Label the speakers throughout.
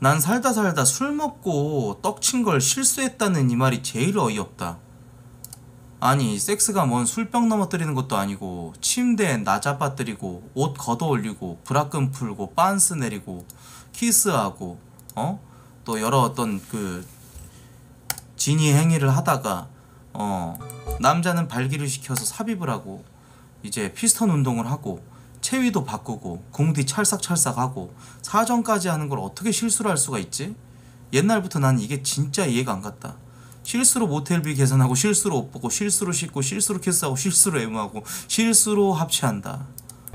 Speaker 1: 난 살다 살다 술 먹고 떡친 걸 실수했다는 이 말이 제일 어이없다. 아니 섹스가 뭔 술병 넘어뜨리는 것도 아니고 침대에 나 잡아뜨리고 옷 걷어 올리고 브라끈 풀고 빤스 내리고 키스하고 또 여러 어떤 그 진위 행위를 하다가 남자는 발기를 시켜서 삽입을 하고 이제 피스톤 운동을 하고 체위도 바꾸고 공뒤 찰싹찰싹하고 사정까지 하는 걸 어떻게 실수를 할 수가 있지? 옛날부터 난 이게 진짜 이해가 안 갔다. 실수로 모텔비 계산하고 실수로 옷 보고 실수로 씻고 실수로 키스하고 실수로 애무하고 실수로 합체한다.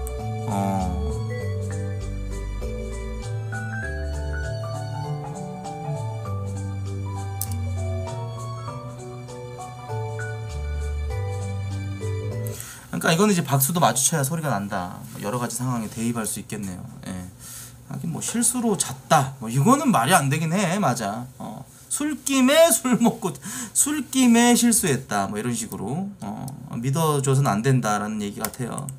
Speaker 1: 그러니까 이거는 이제 박수도 마주쳐야 소리가 난다. 여러 가지 상황에 대입할 수 있겠네요. 예. 하긴 뭐 실수로 잤다. 뭐 이거는 말이 안 되긴 해. 맞아. 술김에 술 먹고 술김에 실수했다. 뭐 이런 식으로 믿어줘서는 안 된다라는 얘기 같아요.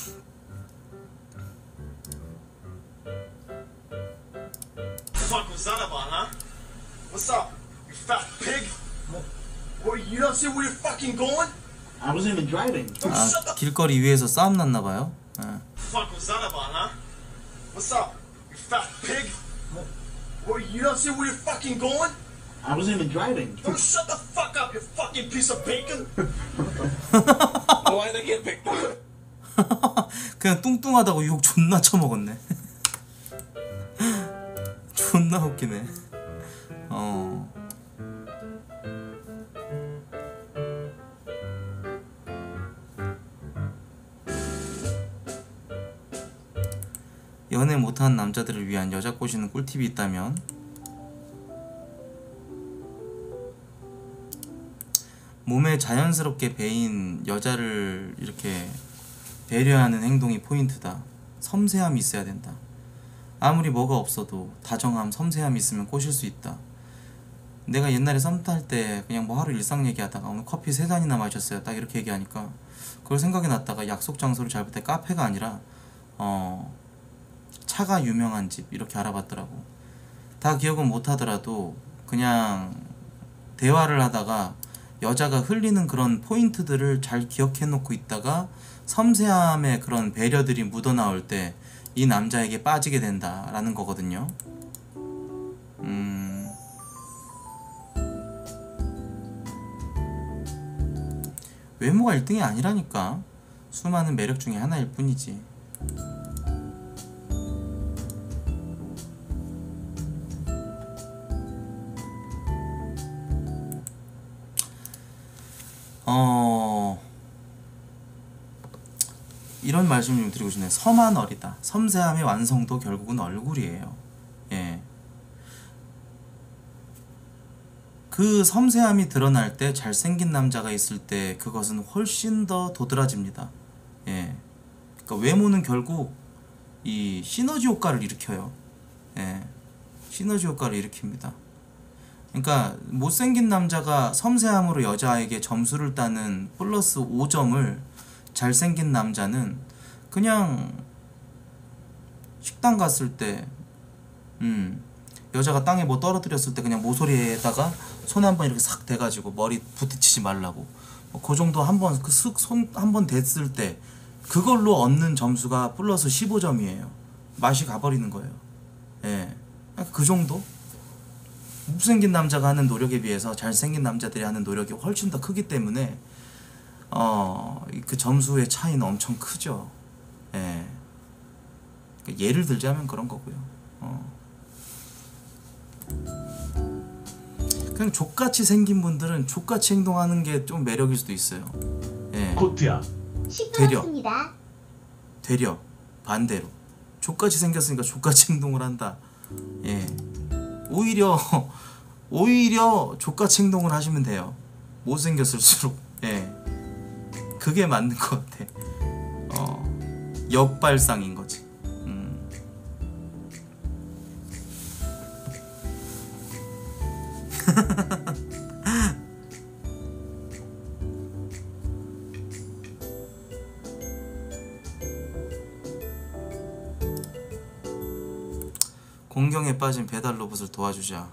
Speaker 2: Fuck was that about, huh? What's up, you fat pig? What, you don't see where you're fucking going?
Speaker 3: I wasn't even driving.
Speaker 1: 아, 길거리 위에서 싸움 났나봐요.
Speaker 2: Fuck was that about, huh? What's up, you fat pig? What, you don't see where you're fucking going?
Speaker 3: I wasn't even driving.
Speaker 2: Don't shut the fuck up, you fucking piece of bacon! Why'd I get picked up?
Speaker 1: 그냥 뚱뚱하다고 욕 존나 쳐먹었네. 존나 웃기네. 연애 못하는 남자들을 위한 여자 꼬시는 꿀팁이 있다면 몸에 자연스럽게 배인 여자를 이렇게 배려하는 행동이 포인트다. 섬세함이 있어야 된다. 아무리 뭐가 없어도 다정함, 섬세함이 있으면 꼬실 수 있다. 내가 옛날에 썸 탈 때 그냥 뭐 하루 일상 얘기하다가 오늘 커피 3잔이나 마셨어요. 딱 이렇게 얘기하니까 그걸 생각이 났다가 약속 장소를 잡을 때 카페가 아니라 차가 유명한 집 이렇게 알아봤더라고. 다 기억은 못하더라도 그냥 대화를 하다가 여자가 흘리는 그런 포인트들을 잘 기억해 놓고 있다가 섬세함의 그런 배려들이 묻어나올 때 이 남자에게 빠지게 된다라는 거거든요. 외모가 1등이 아니라니까. 수많은 매력 중에 하나일 뿐이지. 이런 말씀 좀 드리고 싶네요. 섬한 어리다. 섬세함의 완성도 결국은 얼굴이에요. 예. 그 섬세함이 드러날 때 잘생긴 남자가 있을 때 그것은 훨씬 더 도드라집니다. 예. 그러니까 외모는 결국 이 시너지 효과를 일으켜요. 예. 시너지 효과를 일으킵니다. 그러니까 못생긴 남자가 섬세함으로 여자에게 점수를 따는 플러스 5점을 잘생긴 남자는 그냥 식당 갔을 때 여자가 땅에 뭐 떨어뜨렸을 때 그냥 모서리에다가 손 한번 이렇게 싹 대가지고 머리 부딪히지 말라고 그 정도 한번 그 슥 손 한번 댔을 때 그걸로 얻는 점수가 플러스 15점이에요. 맛이 가버리는 거예요. 예, 그 정도? 못생긴 남자가 하는 노력에 비해서 잘생긴 남자들이 하는 노력이 훨씬 더 크기 때문에 그 점수의 차이는 엄청 크죠. 예. 예를 들자면 그런 거고요. 그냥 족같이 생긴 분들은 족같이 행동하는 게 좀 매력일 수도 있어요. 예.
Speaker 3: 코트야.
Speaker 4: 시끄럽습니다.
Speaker 1: 되려 반대로 족같이 생겼으니까 족같이 행동을 한다. 예. 오히려 족같이 행동을 하시면 돼요. 못생겼을수록. 예. 그게 맞는 것 같아. 역발상인 거지. 공경에 빠진 배달 로봇을 도와주자.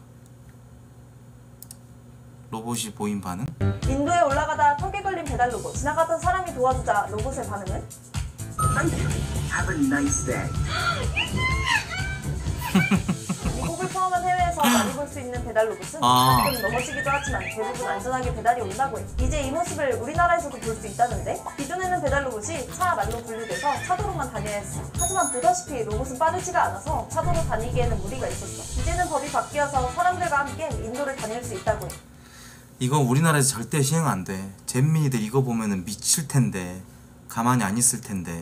Speaker 1: 로봇이 보인 반응?
Speaker 5: 인도에 올라가다 턱에 걸린 배달 로봇. 지나가던 사람이 도와주자 로봇의 반응은?
Speaker 3: Have a nice day.
Speaker 5: 미국을 포함한 해외에서 많이 볼 수 있는 배달 로봇은 가끔 넘어지기도 하지만 대부분 안전하게 배달이 온다고 해. 이제 이 모습을 우리나라에서도 볼 수 있다는데 기존에는 배달 로봇이 차 말로 분류돼서 차도로만 다녀야 했어. 하지만 보다시피 로봇은 빠르지가 않아서 차도로 다니기에는 무리가 있었어. 이제는 법이 바뀌어서 사람들과 함께 인도를 다닐 수 있다고 해.
Speaker 1: 이거 우리나라에서 절대 시행 안 돼. 잼민이들 이거 보면은 미칠 텐데. 가만히 안 있을 텐데.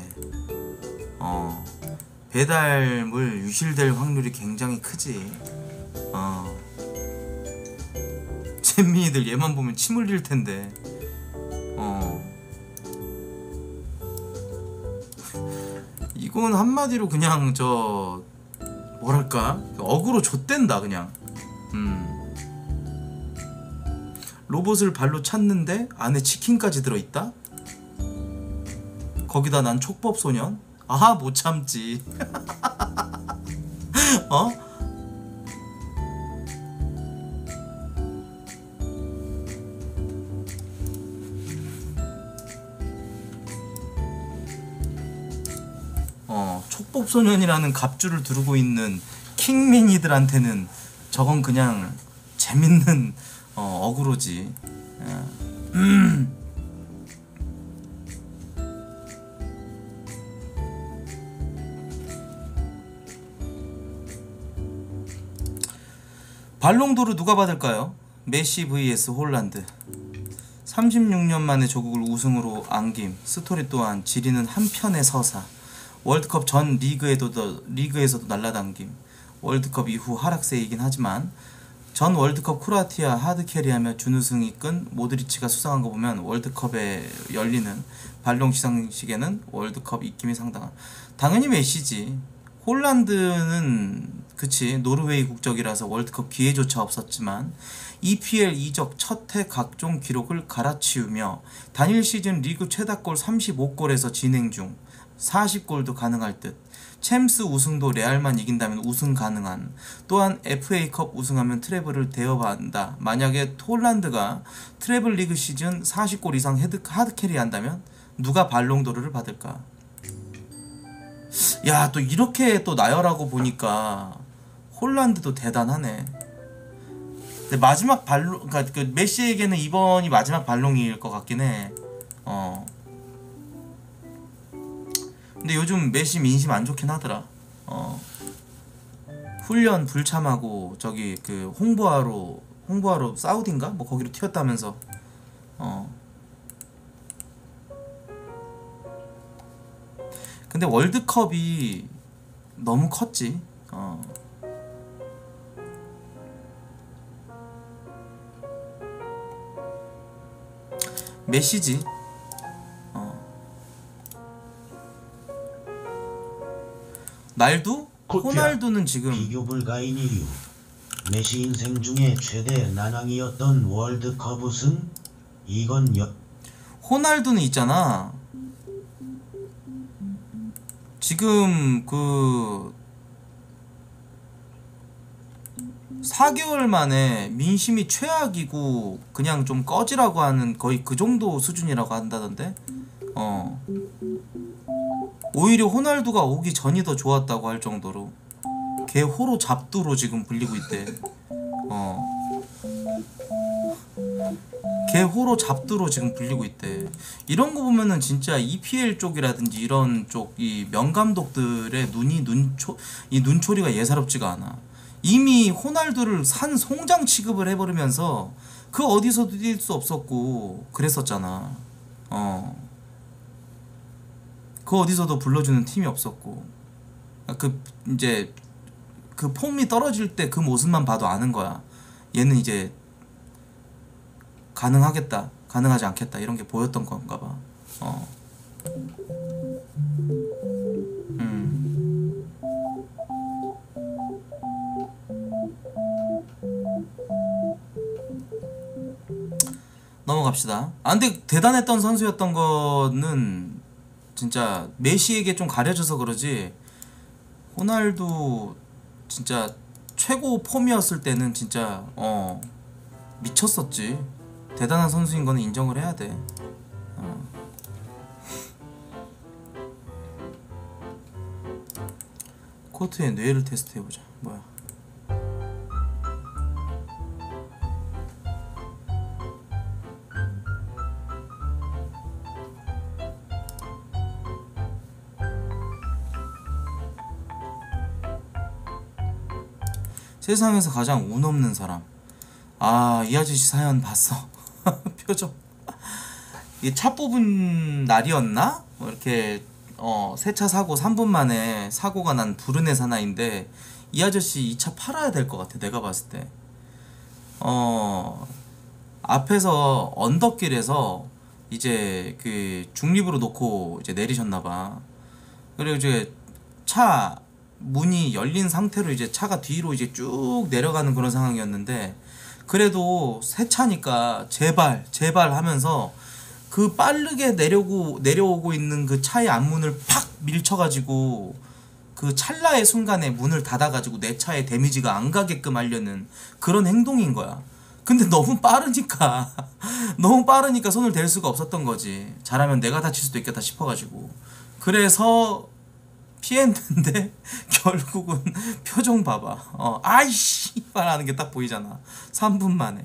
Speaker 1: 배달물 유실될 확률이 굉장히 크지. 잼민이들 얘만 보면 침 흘릴 텐데. 이건 한마디로 그냥 저 뭐랄까 어그로 좆된다 그냥. 로봇을 발로 찼는데 안에 치킨까지 들어있다? 거기다 난 촉법소년? 아하 못 참지. 어? 촉법소년이라는 갑주를 두르고 있는 킹민이들한테는 저건 그냥 재밌는 어그로지. 발롱도르 누가 받을까요? 메시 vs 홀란드. 36년 만에 조국을 우승으로 안김. 스토리 또한 지리는 한편의 서사. 월드컵 전 리그에서도 날라당김. 월드컵 이후 하락세이긴 하지만 전 월드컵 크로아티아 하드캐리하며 준우승 이끈 모드리치가 수상한 거 보면 월드컵에 열리는 발롱 시상식에는 월드컵 입김이 상당한. 당연히 메시지. 홀란드는 그치 노르웨이 국적이라서 월드컵 기회조차 없었지만 EPL 이적 첫해 각종 기록을 갈아치우며 단일 시즌 리그 최다골 35골에서 진행 중 40골도 가능할 듯. 챔스 우승도 레알만 이긴다면 우승 가능한. 또한 FA컵 우승하면 트래블을 대여받는다. 만약에 홀란드가 트래블 리그 시즌 40골 이상 하드캐리 한다면 누가 발롱도르를 받을까? 야, 또 이렇게 또 나열하고 보니까 홀란드도 대단하네. 근데 마지막 발롱, 그러니까 그 메시에게는 이번이 마지막 발롱일 것 같긴 해. 근데 요즘 메시 민심 안 좋긴 하더라. 훈련 불참하고 저기 그 홍보하러 사우디인가? 뭐 거기로 튀었다면서. 근데 월드컵이 너무 컸지. 메시지. 날도? 호날두는 지금
Speaker 6: 비교 불가인 이유. 메시 인생 중에 최대 난항이었던 월드컵 우승? 이건
Speaker 1: 호날두는 있잖아. 지금 그 4개월 만에 민심이 최악이고 그냥 좀 꺼지라고 하는 거의 그 정도 수준이라고 한다던데. 오히려 호날두가 오기 전이 더 좋았다고 할 정도로 걔 호로 잡두로 지금 불리고 있대. 걔 호로 잡두로 지금 불리고 있대. 이런 거 보면은 진짜 EPL 쪽이라든지 이런 쪽 이 명감독들의 이 눈초리가 예사롭지가 않아. 이미 호날두를 산 송장 취급을 해버리면서 그 어디서도 뛸 수 없었고 그랬었잖아. 그 어디서도 불러주는 팀이 없었고. 그 이제 그 폼이 떨어질 때 그 모습만 봐도 아는 거야. 얘는 이제 가능하겠다, 가능하지 않겠다 이런 게 보였던 건가 봐. 넘어갑시다. 근데 대단했던 선수였던 거는 진짜 메시에게 좀 가려져서 그러지. 호날두 진짜 최고 폼이었을 때는 진짜 미쳤었지. 대단한 선수인 거는 인정을 해야 돼. 코트의 뇌를 테스트해보자. 뭐야? 세상에서 가장 운 없는 사람. 아, 이 아저씨 사연 봤어. 표정. 이게 차 뽑은 날이었나? 뭐 이렇게 세차 사고 3분 만에 사고가 난 불운의 사나이인데 이 아저씨 이 차 팔아야 될 것 같아. 내가 봤을 때. 앞에서 언덕길에서 이제 그 중립으로 놓고 이제 내리셨나봐. 그리고 이제 차 문이 열린 상태로 이제 차가 뒤로 이제 쭉 내려가는 그런 상황이었는데, 그래도 새 차니까 제발 하면서 그 빠르게 내려오고 있는 그 차의 앞문을 팍 밀쳐가지고 그 찰나의 순간에 문을 닫아가지고 내 차에 데미지가 안 가게끔 하려는 그런 행동인 거야. 근데 너무 빠르니까 손을 댈 수가 없었던 거지. 잘하면 내가 다칠 수도 있겠다 싶어가지고. 그래서 피했는데 결국은 표정 봐봐. 아이씨 하는 게 딱 보이잖아. 3분 만에.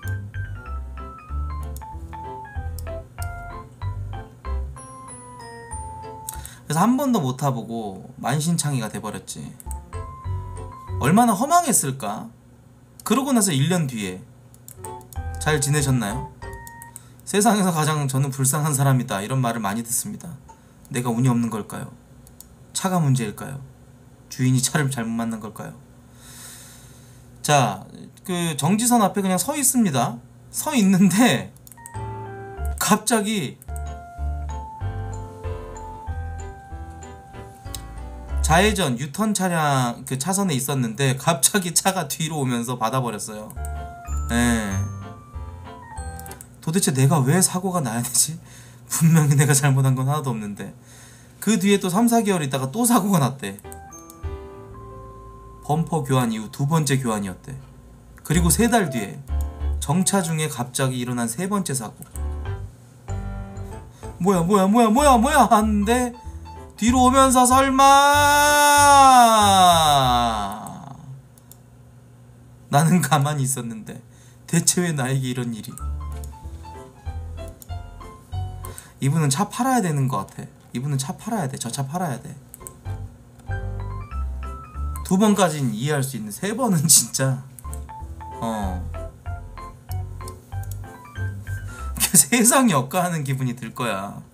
Speaker 1: 그래서 한 번도 못 타보고 만신창이가 돼버렸지. 얼마나 허망했을까. 그러고 나서 1년 뒤에 잘 지내셨나요? 세상에서 가장 저는 불쌍한 사람이다, 이런 말을 많이 듣습니다. 내가 운이 없는 걸까요? 차가 문제일까요? 주인이 차를 잘못 만난 걸까요? 자, 그 정지선 앞에 그냥 서 있습니다. 서 있는데 갑자기 좌회전 유턴 차량 그 차선에 있었는데 갑자기 차가 뒤로 오면서 받아버렸어요. 예. 도대체 내가 왜 사고가 나야 되지? 분명히 내가 잘못한 건 하나도 없는데. 그 뒤에 또 3-4개월 있다가 또 사고가 났대. 범퍼 교환 이후 2번째 교환이었대. 그리고 3달 뒤에 정차 중에 갑자기 일어난 3번째 사고. 뭐야 하는데 뒤로 오면서 설마 나는 가만히 있었는데 대체 왜 나에게 이런 일이. 이분은 차 팔아야 되는 것 같아. 이분은 차 팔아야 돼. 저 차 팔아야 돼. 2번까지는 이해할 수 있는 3번은 진짜 세상이 억까하는 기분이 들 거야.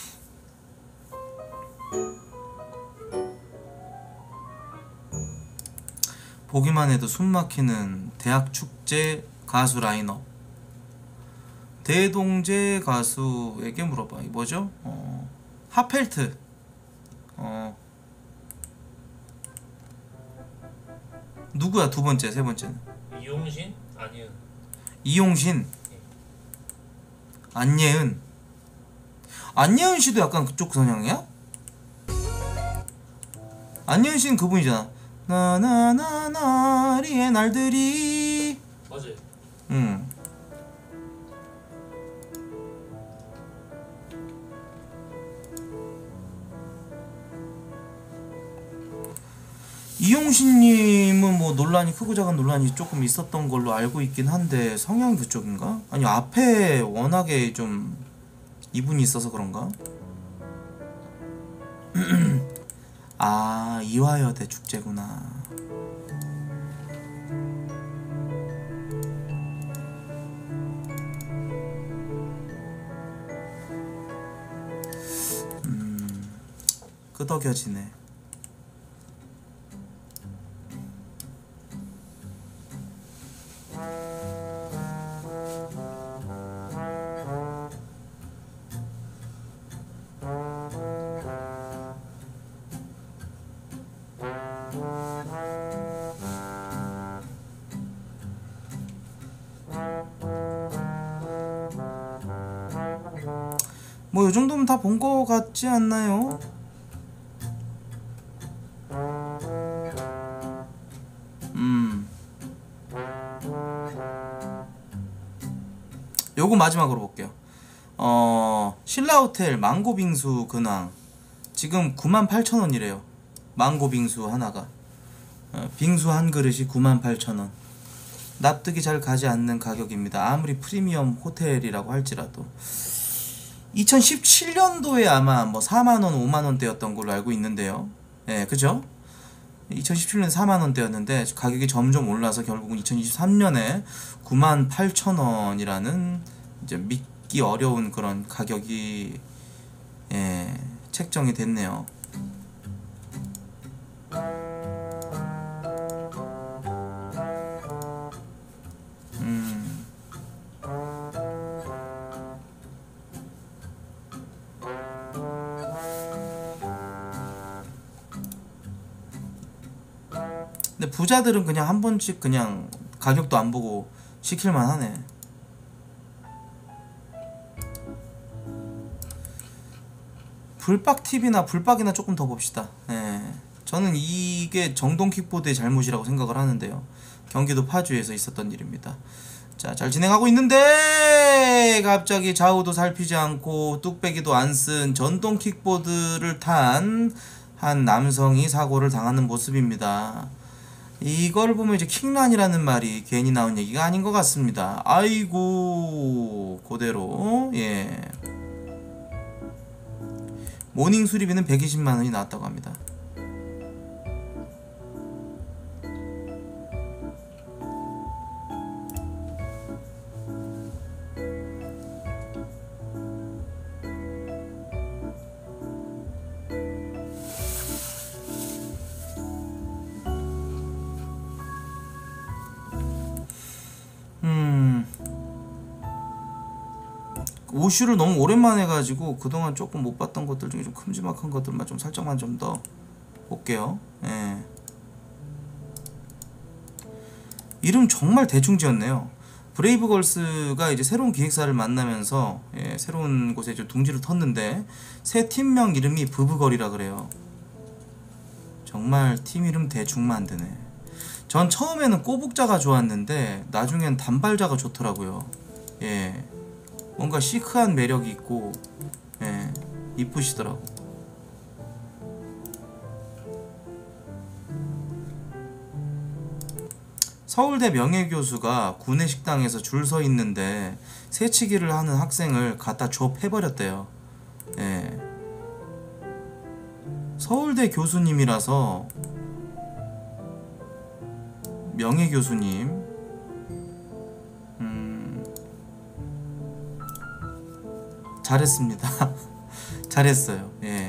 Speaker 1: 보기만 해도 숨막히는 대학 축제 가수 라인업. 대동제 가수에게 물어봐. 이 뭐죠? 하펠트. 누구야 2번째, 3번째는?
Speaker 7: 이용신? 안예은.
Speaker 1: 이용신. 안예은. 안예은 씨도 약간 그쪽 성향이야? 안예은 씨는 그분이잖아. 나나나나리의 날들이.
Speaker 7: 맞아요.
Speaker 1: 응. 이용신님은 뭐 논란이, 크고 작은 논란이 조금 있었던 걸로 알고 있긴 한데 성향이 그쪽인가? 아니 앞에 워낙에 좀 이분이 있어서 그런가? 아, 이화여대 축제구나. 끄덕여지네. 뭐 요정도면 다 본 거 같지 않나요? 요거 마지막으로 볼게요. 신라호텔 망고빙수 근황 지금 98,000원이래요. 망고빙수 하나가. 빙수 한 그릇이 98,000원. 납득이 잘 가지 않는 가격입니다. 아무리 프리미엄 호텔이라고 할지라도. 2017년도에 아마 뭐 4만원, 5만원대였던 걸로 알고 있는데요. 예, 그죠? 2017년에 4만원대였는데 가격이 점점 올라서 결국은 2023년에 98,000원이라는 이제 믿기 어려운 그런 가격이 책정이 됐네요. 근데 부자들은 그냥 한 번씩 그냥 가격도 안 보고 시킬만 하네. 불박TV나 불박이나 조금 더 봅시다. 저는 이게 정동 킥보드의 잘못이라고 생각을 하는데요. 경기도 파주에서 있었던 일입니다. 자, 잘 진행하고 있는데 갑자기 좌우도 살피지 않고 뚝배기도 안 쓴 전동 킥보드를 탄 한 남성이 사고를 당하는 모습입니다. 이걸 보면 이제 킹란이라는 말이 괜히 나온 얘기가 아닌 것 같습니다. 아이고 그대로 모닝 수리비는 120만원이 나왔다고 합니다. 오슈를 너무 오랜만에 해가지고 그동안 조금 못 봤던 것들 중에 좀 큼지막한 것들만 좀 살짝만 좀 더 볼게요. 이름 정말 대충 지었네요. 브레이브걸스가 이제 새로운 기획사를 만나면서 새로운 곳에 좀 둥지를 텄는데 새 팀명 이름이 부부걸이라 그래요. 정말 팀 이름 대충 만드네. 전 처음에는 꼬북자가 좋았는데 나중엔 단발자가 좋더라고요. 뭔가 시크한 매력이 있고 이쁘시더라고. 서울대 명예교수가 구내식당에서 줄 서 있는데 새치기를 하는 학생을 갖다 좁혀버렸대요. 서울대 교수님이라서 명예교수님 잘했습니다. 잘했어요.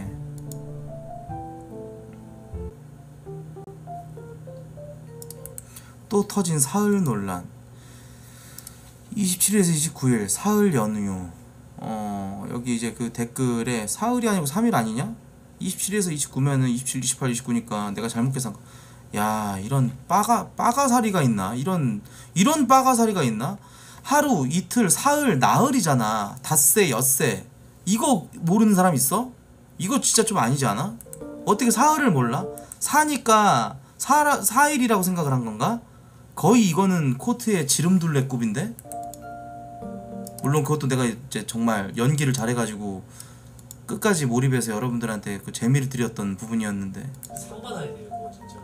Speaker 1: 또 터진 사흘 논란. 27일에서 29일 사흘 연휴. 여기 이제 그 댓글에 사흘이 아니고 3일 아니냐? 27에서 29면은 27, 28, 29니까 내가 잘못 계산. 야, 이런 빠가사리가 있나? 이런 빠가사리가 있나? 하루, 이틀, 사흘, 나흘이잖아. 닷새, 엿새. 이거 모르는 사람 있어? 이거 진짜 좀 아니지 않아? 어떻게 사흘을 몰라? 사니까 4일이라고 생각을 한 건가? 거의 이거는 코트의 지름둘레급인데? 물론 그것도 내가 이제 정말 연기를 잘해가지고 끝까지 몰입해서 여러분들한테 그 재미를 드렸던 부분이었는데
Speaker 7: 상 받아야 돼요 그거 진짜.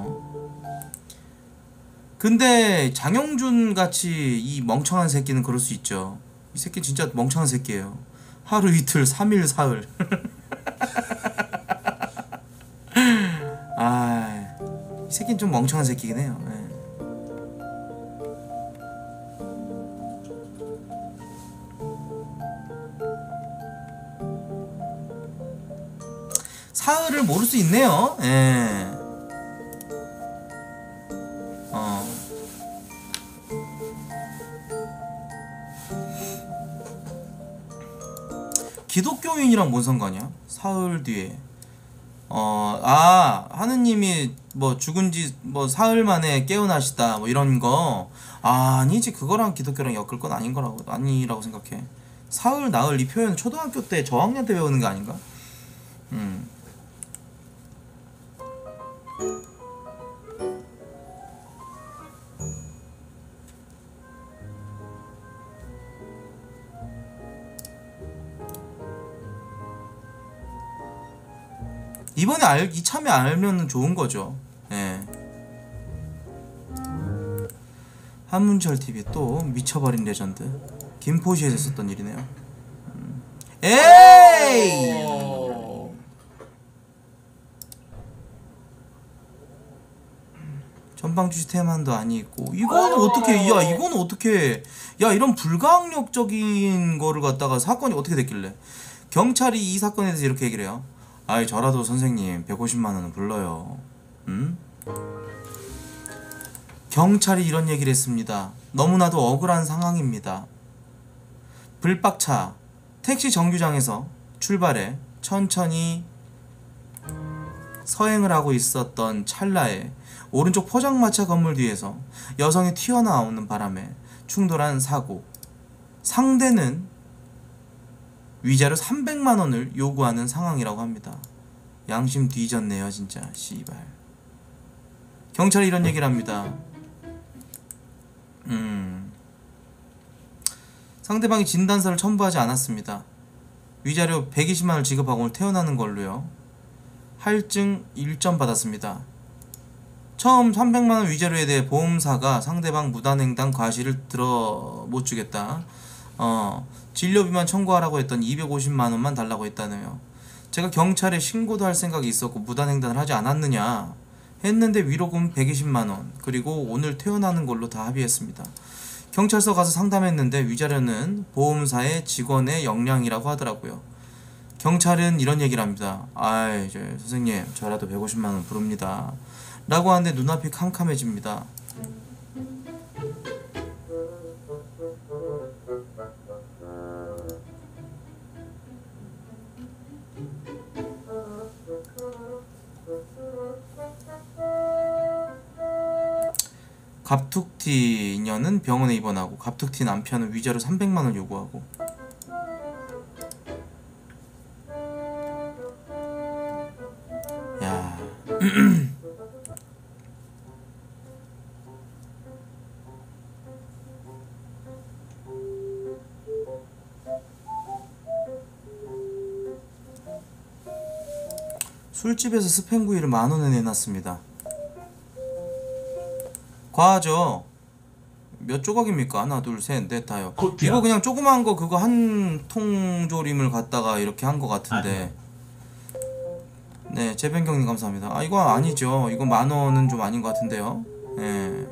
Speaker 1: 근데 장영준 같이 이 멍청한 새끼는 그럴 수 있죠. 이 새끼 진짜 멍청한 새끼예요. 하루 이틀 3일 사흘. 이 새끼는 좀 멍청한 새끼긴 해요. 사흘을 모를 수 있네요. 기독교인이랑 뭔 상관이야? 사흘 뒤에. 하느님이 뭐 죽은지 뭐 사흘 만에 깨어나시다 뭐 이런 거. 아니지, 그거랑 기독교랑 엮을 건 아니라고 생각해. 사흘 나흘 이 표현 초등학교 때 저학년 때 배우는 거 아닌가? 이번에 이참에 알면 좋은 거죠. 예. 한문철 TV 또 미쳐버린 레전드. 김포시에서 있었던 일이네요. 에이! 전방주시 테만도 아니고 이거는 어떻게 야 이거는 어떻게 야 이런 불가항력적인 거를 갖다가 사건이 어떻게 됐길래 경찰이 이 사건에 대해서 이렇게 얘기를 해요. 아이 저라도 선생님 150만 원은 불러요. 경찰이 이런 얘기를 했습니다. 너무나도 억울한 상황입니다. 불박차 택시 정류장에서 출발해 천천히 서행을 하고 있었던 찰나에 오른쪽 포장마차 건물 뒤에서 여성이 튀어나오는 바람에 충돌한 사고. 상대는 위자료 300만 원을 요구하는 상황이라고 합니다. 양심 뒤졌네요 진짜. 씨발. 경찰이 이런 얘기를 합니다. 상대방이 진단서를 첨부하지 않았습니다. 위자료 120만 원을 지급하고 오늘 퇴원하는 걸로요. 할증 1점 받았습니다. 처음 300만 원 위자료에 대해 보험사가 상대방 무단횡단 과실을 들어 못 주겠다. 진료비만 청구하라고 했더니 250만 원만 달라고 했다네요. 제가 경찰에 신고도 할 생각이 있었고 무단횡단을 하지 않았느냐 했는데 위로금 120만 원 그리고 오늘 퇴원하는 걸로 다 합의했습니다. 경찰서 가서 상담했는데 위자료는 보험사의 직원의 역량이라고 하더라고요. 경찰은 이런 얘기를 합니다. 아이 선생님 저라도 150만 원 부릅니다 라고 하는데 눈앞이 캄캄해집니다. 갑툭튀 인연은 병원에 입원하고 갑툭튀 남편은 위자료 300만 원 요구하고. 야. 술집에서 스팸구이를 10,000원에 내놨습니다. 과하죠? 몇 조각입니까? 하나, 둘, 셋, 넷, 다요. 이거 그냥 조그만 거 그거 한 통조림을 갖다가 이렇게 한 거 같은데. 네, 재변경님 감사합니다. 아 이거 아니죠. 이거 10,000원은 좀 아닌 것 같은데요. 네.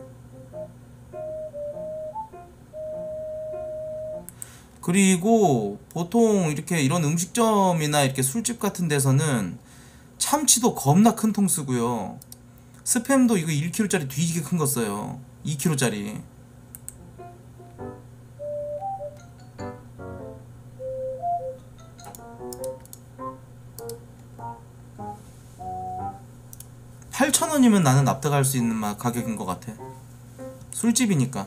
Speaker 1: 그리고 보통 이렇게 이런 음식점이나 이렇게 술집 같은 데서는 참치도 겁나 큰 통 쓰고요. 스팸도 이거 1kg짜리 뒤지게 큰 거 써요. 2kg짜리. $8,000원이면 나는 납득할 수 있는 가격인 것 같아. 술집이니까.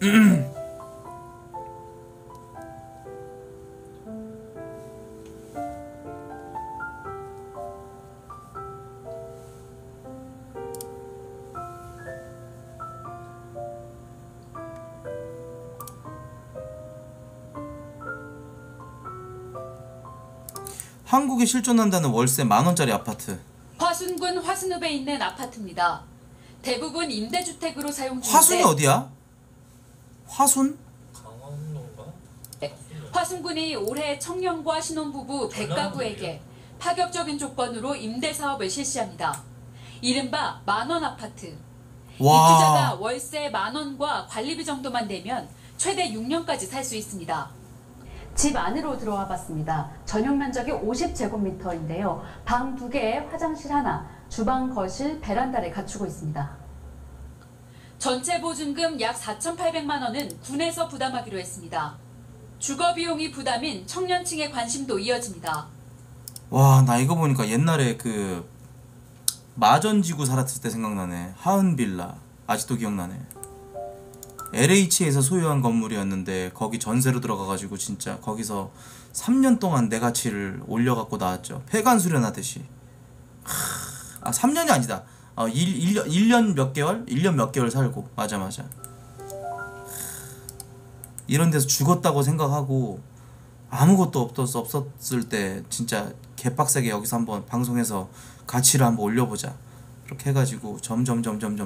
Speaker 1: 한국에 실존한다는 월세 10,000원짜리 아파트.
Speaker 8: 화순군 화순읍에 있는 아파트입니다. 대부분 임대주택으로 사용 중인데
Speaker 1: 화순이 어디야? 화순?
Speaker 7: 강원도인가?
Speaker 8: 화순군이 올해 청년과 신혼부부 100가구에게 파격적인 조건으로 임대사업을 실시합니다. 이른바 만원 아파트.
Speaker 1: 와.
Speaker 8: 입주자가 월세 10,000원과 관리비 정도만 내면 최대 6년까지 살 수 있습니다. 집 안으로 들어와 봤습니다. 전용 면적이 50제곱미터인데요. 방 2개에 화장실 하나, 주방, 거실, 베란다를 갖추고 있습니다. 전체 보증금 약 4,800만 원은 군에서 부담하기로 했습니다. 주거 비용이 부담인 청년층의 관심도 이어집니다.
Speaker 1: 와, 나 이거 보니까 옛날에 그 마전지구 살았을 때 생각나네. 하은빌라. 아직도 기억나네. LH에서 소유한 건물이었는데 거기 전세로 들어가가지고 진짜 거기서 3년 동안 내 가치를 올려갖고 나왔죠. 폐관 수련하듯이. 3년이 아니다. 1년 몇 개월? 1년 몇 개월 살고. 맞아. 이런 데서 죽었다고 생각하고 아무것도 없었을 때 진짜 개빡세게 여기서 한번 방송에서 가치를 한번 올려보자. 이렇게 해가지고 점점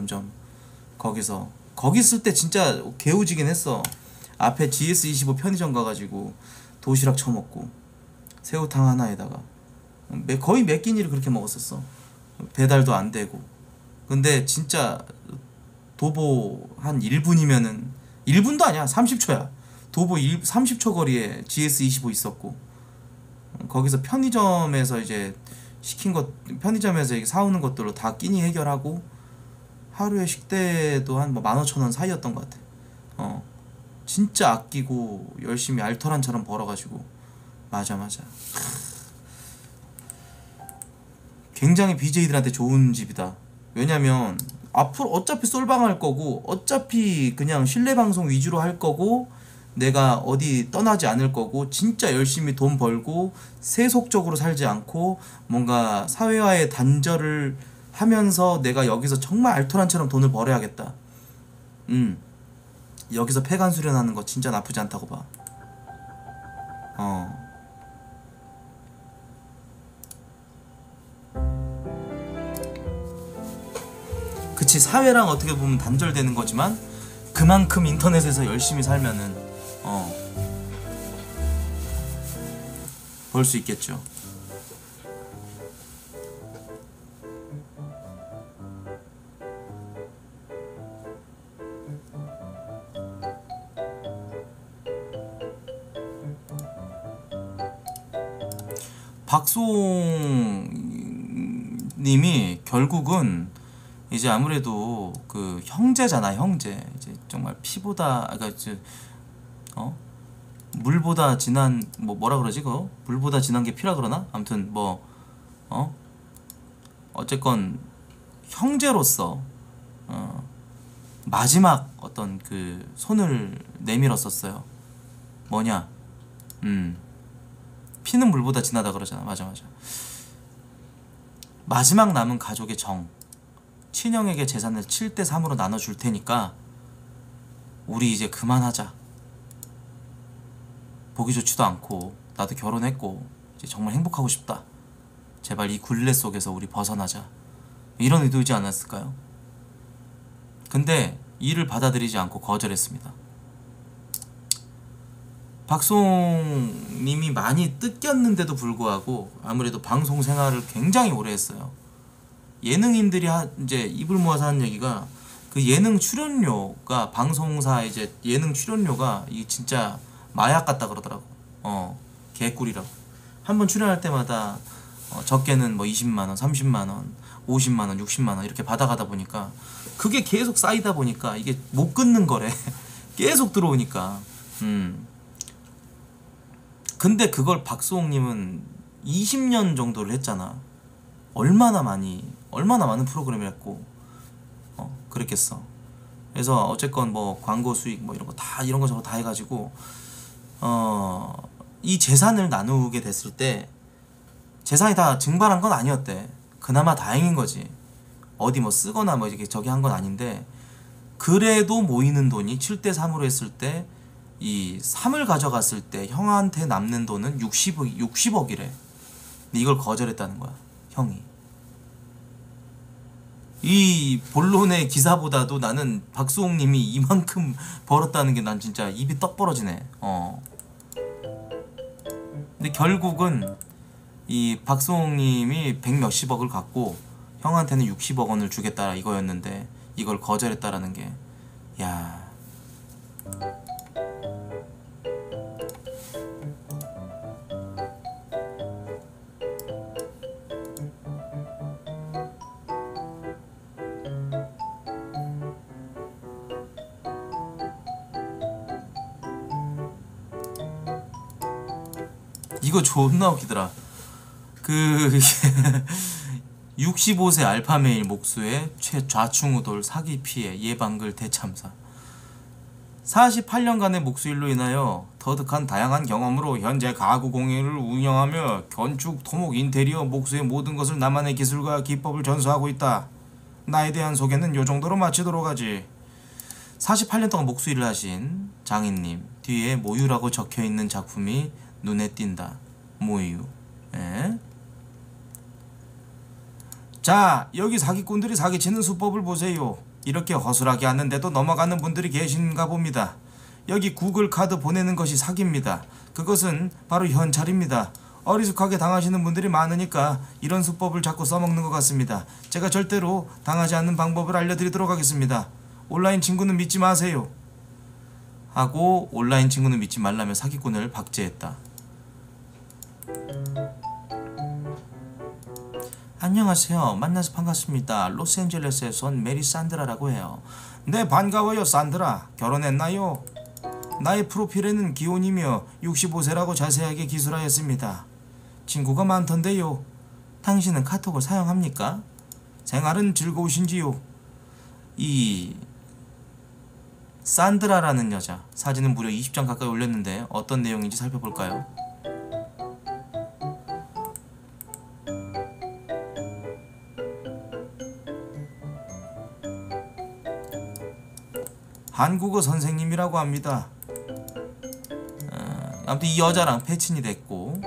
Speaker 1: 거기 있을 때 진짜 개우지긴 했어. 앞에 GS25 편의점 가가지고 도시락 처먹고 새우탕 하나에다가 거의 몇 끼니를 그렇게 먹었었어. 배달도 안 되고. 근데 진짜 도보 한 1분이면은 1분도 아니야 30초야. 도보 30초 거리에 GS25 있었고, 거기서 편의점에서 이제 시킨 것, 편의점에서 사오는 것들로 다 끼니 해결하고 하루에 식대도 한 뭐 15,000원 사이였던 것 같아. 진짜 아끼고 열심히 알토란처럼 벌어가지고. 맞아. 굉장히 BJ들한테 좋은 집이다. 왜냐면 앞으로 어차피 솔방할 거고, 어차피 그냥 실내 방송 위주로 할 거고, 내가 어디 떠나지 않을 거고, 진짜 열심히 돈 벌고 세속적으로 살지 않고 뭔가 사회와의 단절을 하면서 내가 여기서 정말 알토란처럼 돈을 벌어야겠다. 여기서 폐간 수련하는 거 진짜 나쁘지 않다고 봐. 그치, 사회랑 어떻게 보면 단절되는 거지만 그만큼 인터넷에서 열심히 살면은 벌 수 있겠죠. 박송님이 결국은 이제 아무래도 그 형제잖아, 형제. 이제 정말 피보다, 물보다 진한, 뭐라 그러지 그거? 물보다 진한 게 피라 그러나? 아무튼 어쨌건 형제로서 마지막 어떤 그 손을 내밀었었어요. 뭐냐? 피는 물보다 진하다 그러잖아. 맞아. 마지막 남은 가족의 정. 친형에게 재산을 7대3으로 나눠줄 테니까 우리 이제 그만하자. 보기 좋지도 않고 나도 결혼했고 이제 정말 행복하고 싶다. 제발 이 굴레 속에서 우리 벗어나자. 이런 의도이지 않았을까요? 근데 이를 받아들이지 않고 거절했습니다. 박송님이 많이 뜯겼는데도 불구하고 아무래도 방송 생활을 굉장히 오래 했어요. 예능인들이 이제 입을 모아서 하는 얘기가, 그 예능 출연료가, 방송사 이제 예능 출연료가 이 진짜 마약 같다 그러더라고. 개꿀이라고. 한번 출연할 때마다 적게는 뭐 20만원, 30만원, 50만원, 60만원 이렇게 받아가다 보니까 그게 계속 쌓이다 보니까 이게 못 끊는 거래. 계속 들어오니까. 근데 그걸 박수홍님은 20년 정도를 했잖아. 얼마나 많은 프로그램을 했고 그랬겠어. 그래서 어쨌건 뭐 광고 수익 뭐 이런 거 다, 이런 거 저거 다 해가지고 이 재산을 나누게 됐을 때 재산이 다 증발한 건 아니었대. 그나마 다행인 거지. 어디 뭐 쓰거나 뭐 이렇게 저기 한 건 아닌데, 그래도 모이는 돈이 7대3으로 했을 때 이 3을 가져갔을 때 형한테 남는 돈은 60억이래. 근데 이걸 거절했다는 거야, 형이. 이 본론의 기사보다도 나는 박수홍님이 이만큼 벌었다는 게 난 진짜 입이 떡 벌어지네. 근데 결국은 이 박수홍님이 100몇십억을 갖고 형한테는 60억 원을 주겠다 이거였는데, 이걸 거절했다라는 게, 야. 이거 존나 웃기더라. 65세 알파메일 목수의 최좌충우돌 사기 피해 예방글 대참사. 48년간의 목수일로 인하여 터득한 다양한 경험으로 현재 가구 공예를 운영하며 건축, 토목, 인테리어, 목수의 모든 것을 나만의 기술과 기법을 전수하고 있다. 나에 대한 소개는 요 정도로 마치도록 하지. 48년 동안 목수일을 하신 장인님 뒤에 모유라고 적혀있는 작품이 눈에 띈다. 모유. 예? 자, 여기 사기꾼들이 사기치는 수법을 보세요. 이렇게 허술하게 하는데도 넘어가는 분들이 계신가 봅니다. 여기 구글 카드 보내는 것이 사기입니다. 그것은 바로 현찰입니다. 어리숙하게 당하시는 분들이 많으니까 이런 수법을 자꾸 써먹는 것 같습니다. 제가 절대로 당하지 않는 방법을 알려드리도록 하겠습니다. 온라인 친구는 믿지 마세요. 하고 온라인 친구는 믿지 말라며 사기꾼을 박제했다. 안녕하세요. 만나서 반갑습니다. 로스앤젤레스에서 온 메리 산드라라고 해요. 네, 반가워요 산드라. 결혼했나요? 나의 프로필에는 기혼이며 65세라고 자세하게 기술하였습니다. 친구가 많던데요. 당신은 카톡을 사용합니까? 생활은 즐거우신지요? 이 산드라라는 여자 사진은 무려 20장 가까이 올렸는데 어떤 내용인지 살펴볼까요? 한국어 선생님이라고 합니다. 아무튼 이 여자랑 패친이 됐고,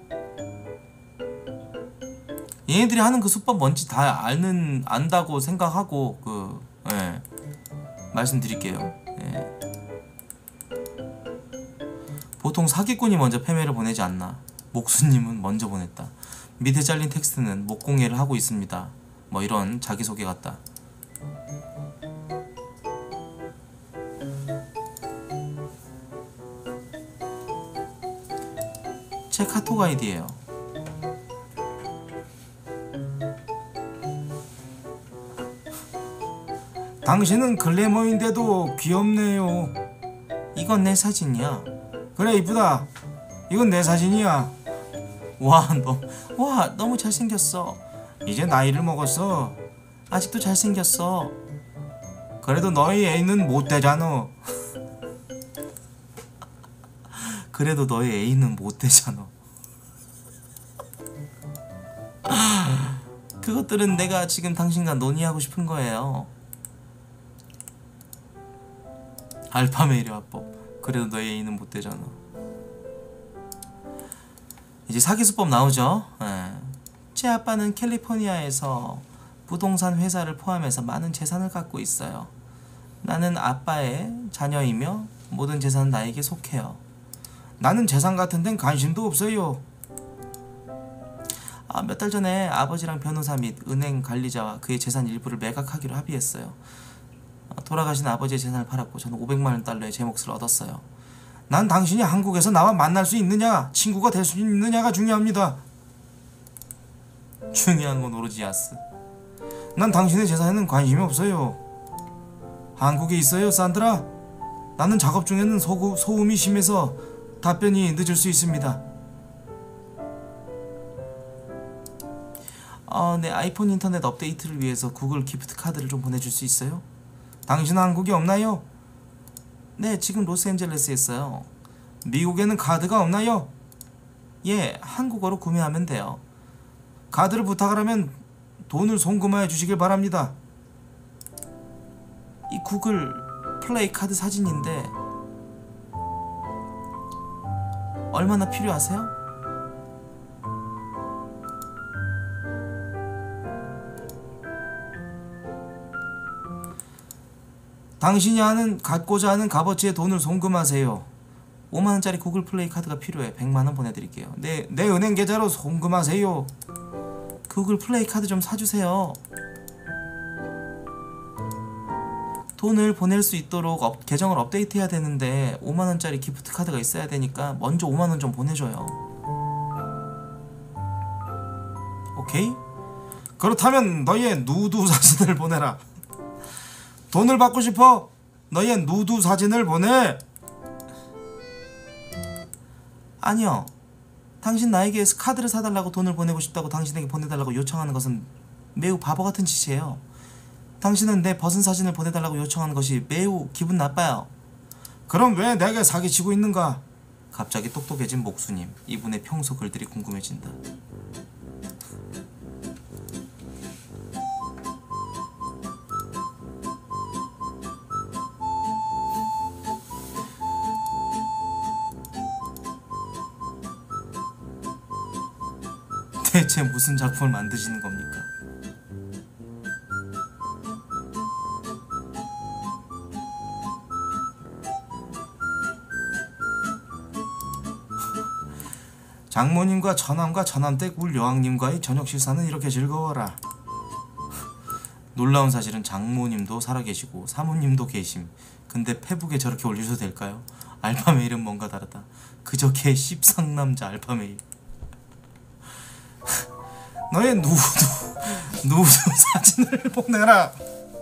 Speaker 1: 얘네들이 하는 그 수법 뭔지 다 안다고 생각하고 말씀드릴게요. 보통 사기꾼이 먼저 패매를 보내지 않나. 목수님은 먼저 보냈다. 밑에 잘린 텍스트는 목공예를 하고 있습니다. 뭐 이런 자기소개 같다. 제 카톡 아이디예요. 당신은 글래머인데도 귀엽네요. 이건 내 사진이야. 그래, 이쁘다. 이건 내 사진이야. 와, 너무 잘생겼어. 이제 나이를 먹었어. 아직도 잘생겼어. 그래도 너희 애인은 못되잖아. 그래도 너희 애인은 못되잖아. 그것들은 내가 지금 당신과 논의하고 싶은 거예요. 알파메일의 화법. 그래도 너희 애인은 못되잖아. 이제 사기수법 나오죠. 제 아빠는 캘리포니아에서 부동산 회사를 포함해서 많은 재산을 갖고 있어요. 나는 아빠의 자녀이며 모든 재산은 나에게 속해요. 나는 재산 같은 데는 관심도 없어요. 몇 달 전에 아버지랑 변호사 및 은행 관리자와 그의 재산 일부를 매각하기로 합의했어요. 돌아가신 아버지의 재산을 팔았고 저는 500만 달러의 제 몫을 얻었어요. 난 당신이 한국에서 나와 만날 수 있느냐, 친구가 될 수 있느냐가 중요합니다. 중요한 건 오로지 야스. 난 당신의 재산에는 관심이 없어요. 한국에 있어요, 산드라? 나는 작업 중에는 소음이 심해서 답변이 늦을 수 있습니다. 네, 아이폰 인터넷 업데이트를 위해서 구글 기프트 카드를 좀 보내줄 수 있어요? 당신은 한국에 없나요? 네, 지금 로스앤젤레스에 있어요. 미국에는 카드가 없나요? 예, 한국어로 구매하면 돼요. 카드를 부탁을 하면 돈을 송금하여 주시길 바랍니다. 이 구글 플레이 카드 사진인데 얼마나 필요하세요? 당신이 갖고자 하는 값어치의 돈을 송금하세요. 5만원짜리 구글 플레이 카드가 필요해. 100만원 보내드릴게요. 내 은행 계좌로 송금하세요. 구글 플레이 카드 좀 사주세요. 돈을 보낼 수 있도록 계정을 업데이트해야 되는데 5만원짜리 기프트 카드가 있어야 되니까 먼저 5만원 좀 보내줘요. 오케이? 그렇다면 너의 누드 사진을 보내라. 돈을 받고 싶어? 너의 누드 사진을 보내. 아니요. 당신 나에게 카드를 사달라고 돈을 보내고 싶다고 당신에게 보내달라고 요청하는 것은 매우 바보같은 짓이에요. 당신은 내 벗은 사진을 보내달라고 요청하는 것이 매우 기분 나빠요. 그럼 왜 내게 사기치고 있는가? 갑자기 똑똑해진 목수님. 이분의 평소 글들이 궁금해진다. 대체 무슨 작품을 만드시는 겁니까? 장모님과 처남과 처남댁 울 여왕님과의 저녁 식사는 이렇게 즐거워라. 놀라운 사실은 장모님도 살아계시고 사모님도 계심. 근데 페북에 저렇게 올리셔도 될까요? 알파메일은 뭔가 다르다. 그저 개 씹상남자 알파메일. 너의 누드 사진을 보내라.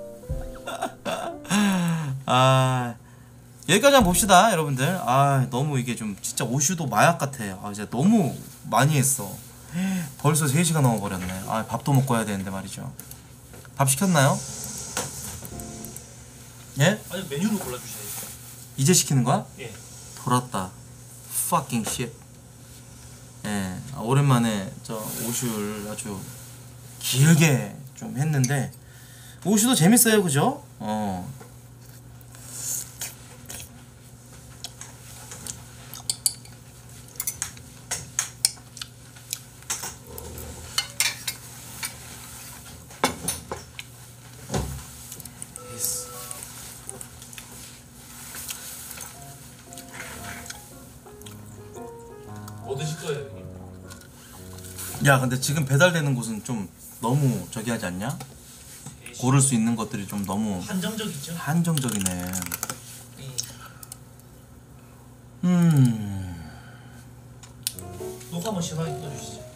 Speaker 1: 아, 여기까지 한번 봅시다 여러분들. 아, 너무 이게 좀 진짜 오슈도 마약 같아. 아, 이제 너무 많이 했어. 벌써 3시간 넘어버렸네. 아, 밥도 먹고 해야 되는데 말이죠. 밥 시켰나요? 예?
Speaker 7: 아니 메뉴를 골라주셔야죠.
Speaker 1: 이제 시키는 거야?
Speaker 7: 예.
Speaker 1: 돌았다. Fucking shit. 예, 오랜만에 저 오슈를 아주 길게 좀 했는데 오슈도 재밌어요, 그죠?
Speaker 7: 뭐 드실 거예요, 형님?
Speaker 1: 야, 근데 지금 배달되는 곳은 좀 너무 저기 하지 않냐? 고를 수 있는 것들이 좀 너무
Speaker 7: 한정적이죠.
Speaker 1: 한정적이네.
Speaker 7: 녹화 한번 시원하게 떠주시죠.